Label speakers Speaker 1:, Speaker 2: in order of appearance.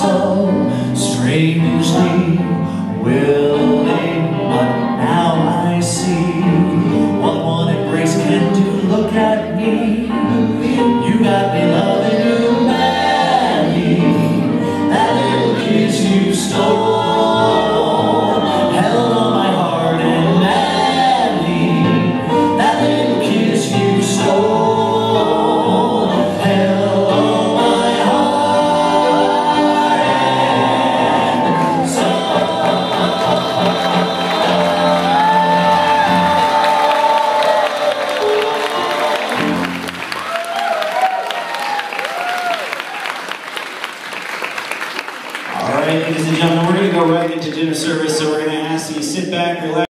Speaker 1: so strangely willing, but now I see what one embrace can do. Look at me, you got me loving you madly. That little kiss you stole held on my heart and madly. That little kiss you stole held on my heart and soul.
Speaker 2: All right, ladies and gentlemen, we're going to go right into dinner service, so we're going to ask you to sit back, relax.